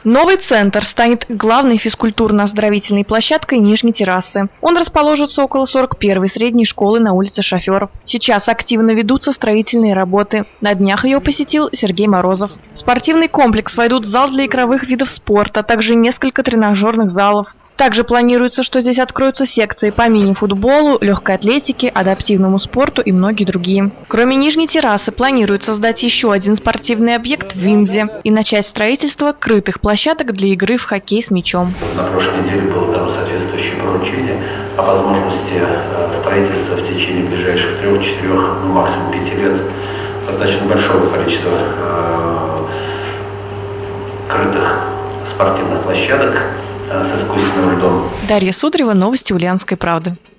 Новый центр станет главной физкультурно-оздоровительной площадкой Нижней террасы. Он расположится около 41-й средней школы на улице Шоферов. Сейчас активно ведутся строительные работы. На днях ее посетил Сергей Морозов. В спортивный комплекс войдут зал для игровых видов спорта, а также несколько тренажерных залов. Также планируется, что здесь откроются секции по мини-футболу, легкой атлетике, адаптивному спорту и многие другие. Кроме Нижней террасы, планируют создать еще один спортивный объект в Винзе и начать строительство крытых площадок для игры в хоккей с мячом. На прошлой неделе было дано соответствующее поручение о возможности строительства в течение ближайших 3-4, максимум 5 лет достаточно большого количества крытых спортивных площадок с искусственным льдом. Дарья Судрева, новости Ульяновской правды.